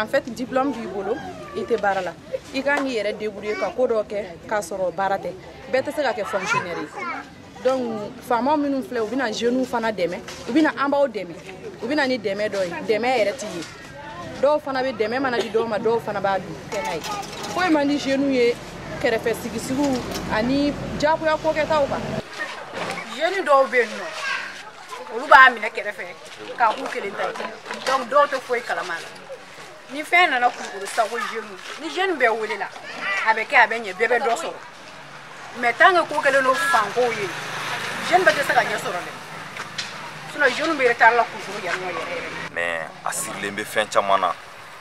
en fait diplôme b'i bolo i tɛ baara la i kan k'i yɛrɛ débrouiller ka ko dɔ kɛ k'a sɔrɔ baara tɛ bɛɛ tɛ se ka kɛ fonctionnaire ye donc faamaw minnu filɛ u bɛna jeunes fana dɛmɛ u bɛna an b'aw dɛmɛ u bɛna ni dɛmɛ dɔ ye dɛmɛ yɛrɛ t'i ye dɔw fana bɛ dɛmɛ mana di dɔw ma dɔw fana b'a dun kɛ n'a ye foyi man di jeunes ye kɛrɛfɛ sigisigiw ani diyagoya kokɛtaw kan jeunes dɔw bɛ yen nɔ olu b'a minɛ kɛrɛfɛ k'a k'u kelen ta ye donc dɔw tɛ foyi kalama la ni fɛn nana kulukoro sago jeunes ni jeune bɛɛ welela a bɛ kɛ a bɛ ɲɛ bɛɛ bɛ dɔ sɔrɔ mais tant que ko kelen don fankow ye jeune bɛɛ tɛ se ka ɲɛ sɔrɔ dɛ sinon jeune bɛ retard la kulukoro yan nɔ yɛrɛ mais a sirilen bɛ fɛn caman na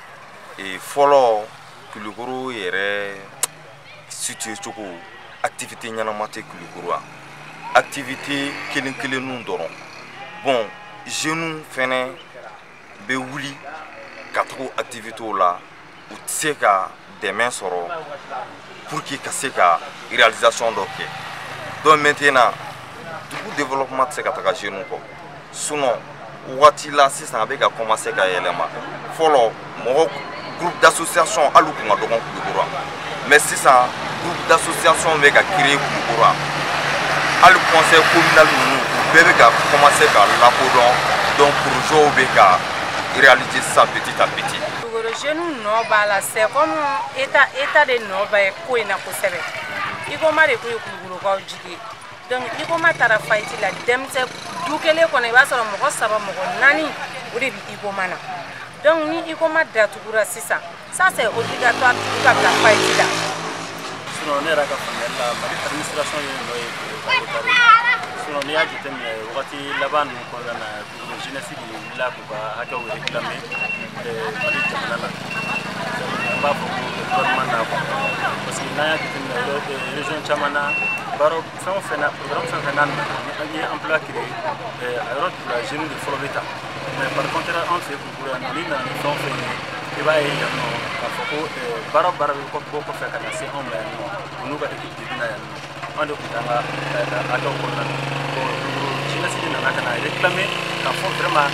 fɔlɔ kulukoro yɛrɛ situé cogo activité ɲɛnama tɛ kulukoro la activité kelen kelenninw dɔrɔn bon jeunes fɛnɛ bɛ wuli ka taga activités la u tɛ se ka dɛmɛ sɔrɔ pour que ka se ka réalisation dɔ kɛ donc maintenant dugu développement tɛ se ka taga jeunes kɔ sinon waati la sisan a bɛ ka commencer ka yɛlɛma fɔlɔ mɔgɔ groupe d'association hali u kun ka dɔgɔ kulukoro mais sisan groupe d'association bɛ ka créer kulukoro hali conseil communal ninnu bɛɛ bɛ ka commencer ka lakodɔn donc projets bɛ ka réaliser ça petit à petit. Jeunes nɔ b'a la c'est comme état de nɔ bɛ ko in na kosɛbɛ i ko ma de ko ye kulukorokaw jigi donc i ko ma taara fayiti la denmisɛn du kelen kɔnɔ i b'a sɔrɔ mɔgɔ 3 mɔgɔ 4 o de bɛ i ko ma na donc ni i ko ma datugura sisan ça c'est obligatoire i ka bila fayiti la. sinon ne yɛrɛ ka faamuyali la Mali administration ye nɔ ye sinon n'i y'a jateminɛ wagati laban ninnu kɔnɔna na jeunesse de wulila k'u ka hakɛw réclamer Mali jamana la n b'a fɔ ko gouvernement n'a kɔ parce que n'an y'a jateminɛ région caman na baara fɛn o fɛn na programme fɛn o fɛn n'a nana an ye emploi créé a yɔrɔ la jeunes de fɔlɔ bɛ ta mais par contre an fɛ kulukoro yan n'i nana ni fɛn o fɛn ye i b'a ye yan nɔ k'a fɔ ko baara o baara bɛ bɔ kɔfɛ ka na se anw ma yan nɔ u n'u ka équipe de bɛ na yan nɔ an de tun t'an ka hakɛw kɔnɔna na bon jeunesse de nana ka na réclamer k'a fɔ vraiment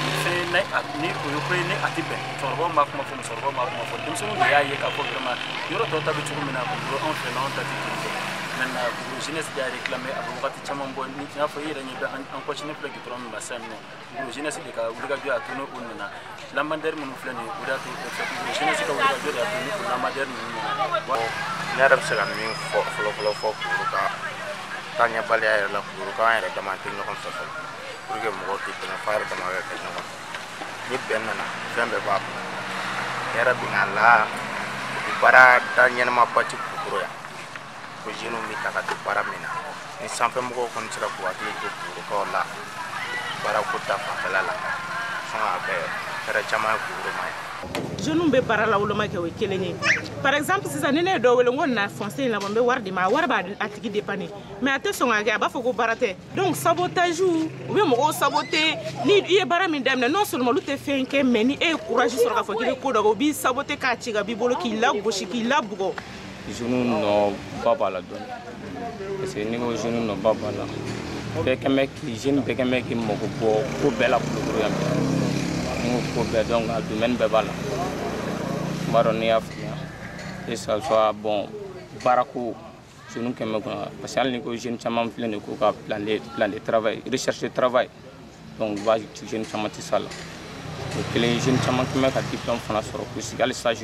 ni o ye ko ye ni a tɛ bɛn cɛkɔrɔbaw m'a kuma fɔ musokɔrɔbaw m'a kuma fɔ denmisɛnninw de y'a ye k'a fɔ vraiment yɔrɔ tɔw ta bɛ cogo min na kulukoro anw fɛ n'anw ta tɛ ten tɔ maintenant kulukoro jeunesse de y'a réclamer a bɛ wagati caman bɔ ni i n'a fɔ i yɛrɛ ɲɛ bɛ an continuer filɛ goudron min ma sisan nɔ kulukoro jeunesse de ka wulikajɔ y'a to n'o nana lampadaire minnu filɛ nin ye o de y'a to kulukoro jeunesse ka wulikajɔ de y'a to ni o lampadaire ninnu nana. ne yɛrɛ bɛ se ka min fɔ fɔlɔ fɔ kulukoro kan taaɲɛbaliya yɛrɛ la kulukoro kan an yɛrɛ dama tɛ ɲɔgɔn fɛ fɔlɔ pour que mɔgɔw tɛ bɛn f'a yɛrɛ dama bɛ kɛ ɲɔgɔn fɛ ni bɛn nana fɛn bɛɛ b'a kɔnɔ ne yɛrɛ bɛna la baara da ɲɛnamaba tɛ kulukoro yan ko jeunes bɛ ta ka don baara min na ni sanfɛmɔgɔw kɔni sera k'u hakili to kulukorokaw la baarako ta fanfɛla la sɔn a bɛ hɛrɛ caman ye kulukoro ma ye. jeunes bɛ baara la woloma kɛ o ye kelen ye par exemple sisan ni ne ye dɔ wele n ko na foncer in labɔ n bɛ wari di ma a wari b'a tigi dépanner mais a tɛ sɔn ka kɛ a b'a fɔ ko baara tɛ donc sabotage u bɛ mɔgɔw saboter ni i ye baara min daminɛ non seulement olu tɛ fɛn kɛ mais ni e ye courage sɔrɔ k'a fɔ k'i bɛ ko dɔ kɛ u b'i saboter k'a ci ka b'i bolo k'i lagosi k'i labugɔ. jeunes nɔba b'a la dɔɔni parce que n'i ko jeunes nɔba b'a la bɛɛ kɛ mɛ k'i jeune bɛɛ kɛ mɛ k'i mago bɔ ko bɛɛ la kulukoro yan n ko ko bɛɛ donc a domaine bɛɛ b'a la n b'a dɔn n'i y'a faamuya et ça soit bon baarako jeunes kɛmɛ kɔnɔ parce que hali n'i ko jeune caman filɛ nin ye k'u ka plan de travail recherche de travail donc va jeune caman tɛ s'a la o kelen ye jeune caman kɛmɛ ka diplôme fana sɔrɔ k'u sigi hali stage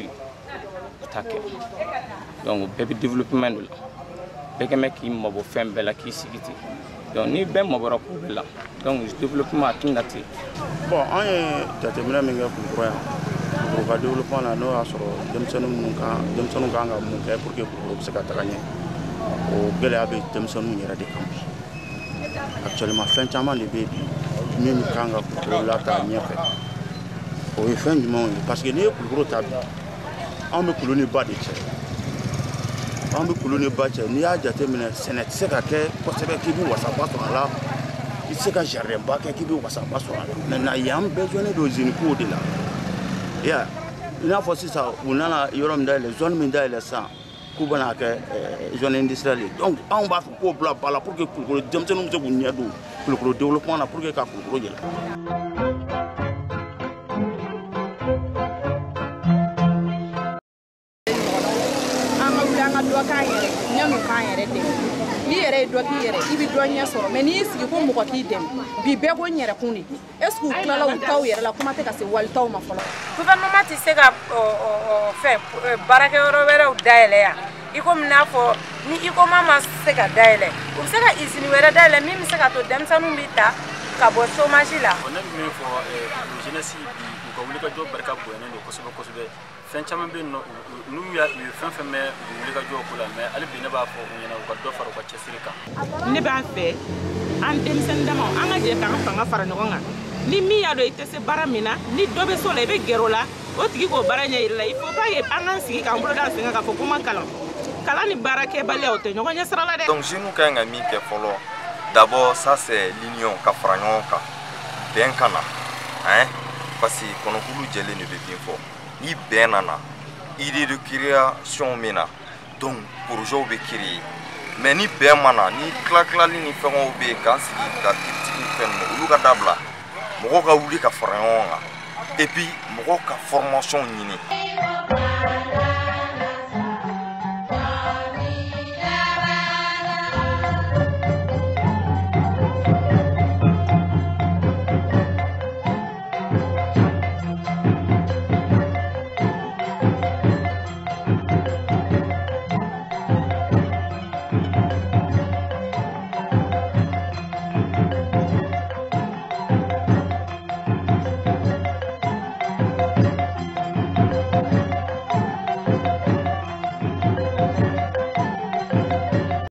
u t'a kɛ donc bɛɛ bɛ développement de la bɛɛ kɛmɛ k'i mabɔ fɛn bɛɛ la k'i sigi ten donc ni bɛɛ mabɔra ko bɛɛ la donc développement a tɛna ten. bon an ye jateminɛ min kɛ kulukoro yan kulukoro ka développement la n'o y'a sɔrɔ denmisɛnninw kan ka mun kɛ pour que kulukoro bɛ se ka taga ɲɛ o gɛlɛya bɛ denmisɛnninw yɛrɛ de kan bi actuellement fɛn caman de bɛ min kan ka kulukoro lataa ɲɛfɛ o ye fɛn jumɛnw ye parce que n'i ye kulukoro ta bi anw bɛ kulo ni ba de cɛ an bɛ kulo ni ba cɛ n'i y'a jateminɛ sɛnɛ tɛ se ka kɛ kosɛbɛ k'i bɛ wasaba sɔrɔ a la i tɛ se ka jardin ba kɛ k'i bɛ wasaba sɔrɔ a la maintenant yan bɛɛ jɔnnen don usine kow de la i n'a fɔ sisan u nana yɔrɔ min dayɛlɛ zone min dayɛlɛ sisan k'u bɛna kɛ zone industrielle ye donc anw b'a fɔ k'o bila ba la pour que kulukoro denmisɛnninw bɛ se k'u ɲɛ don kulukoro développement na pour que ka kulukoro yɛlɛ. ɲɛ min k'an yɛrɛ dɛmɛ n'i yɛrɛ ye dɔ k'i yɛrɛ i bɛ dɔ ɲɛ sɔrɔ mɛ n'i y'i sigi ko mɔgɔ k'i dɛmɛ bi bɛɛ ko n yɛrɛ kun de est ce que u tilala u taw yɛrɛ la kuma tɛ ka se walitaw ma fɔlɔ. gouvernement tɛ se ka fɛn baarakɛyɔrɔ wɛrɛw dayɛlɛ yan i komi n'a fɔ ni ICOMA ma se ka dayɛlɛ u bɛ se ka usine wɛrɛ dayɛlɛ min bɛ se ka to denmisɛnninw bɛ ta ka bɔ chômage la. ne bɛ min fɔ jeunesse bi u ka wulikajɔ barika bonyalen don kosɛbɛ kosɛbɛ fɛn caman bɛ yen nɔ n'u ye fɛn fɛn mɛn u wulikajɔ ko la mɛ hali bi ne b'a fɔ u ɲɛna u ka dɔ fara u ka cɛsiri kan. ne b'a fɛ an denmisɛnnin damaw an ka jɛ k'an fanga fara ɲɔgɔn kan ni min y'a dɔn i tɛ se baara min na ni dɔ bɛ so la i bɛ gɛrɛ o la o tigi k'o baara ɲɛ yir'i la il faut pas que an k'an sigi k'an bolo da an sen kan k'a fɔ ko ma kalan kalan ni baarakɛbaliya o tɛ ɲɔgɔn ɲɛ sira la dɛ. donc jeunes ka ɲi ka min kɛ fɔlɔ d'abord ça c'est l'union ka fara ɲɔgɔn kan bɛn ka na hein parce que kɔnɔkulu jɛlen de bɛ bin fɔ ni bɛn nana idée de création min na donc projets bɛ créer mais ni bɛn ma na ni tilatilali ni fɛnw bɛ yen k'an sigi ka critique ni fɛn ninnu olu ka dabila mɔgɔw ka wuli ka fara ɲɔgɔn kan et puis mɔgɔw ka formation ɲini.